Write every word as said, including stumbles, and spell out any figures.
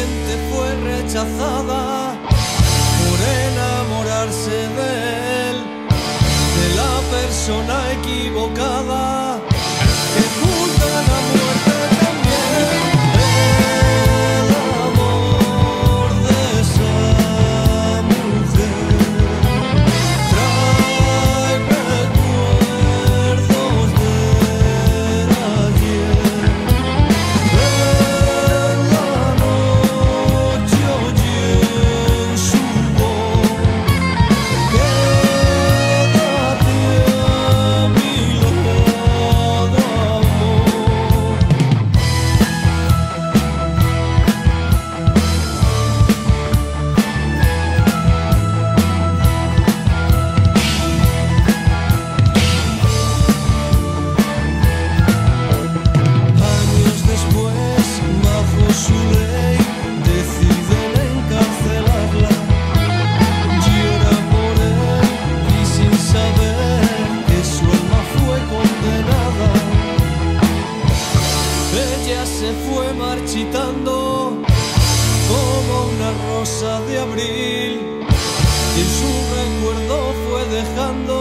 finalmente fue rechazada por enamorarse de él, de la persona equivocada, que juzga la muerte también. El amor de esa mujer trae recuerdos del ayer. En la noche oye en su voz: quédate a mi lado, amor. Años después, bajo su ley, deciden encarcelarla. Llora por él y sin saber que su alma fue condenada. Ella se fue marchitando como una rosa de abril, y en su recuerdo fue dejando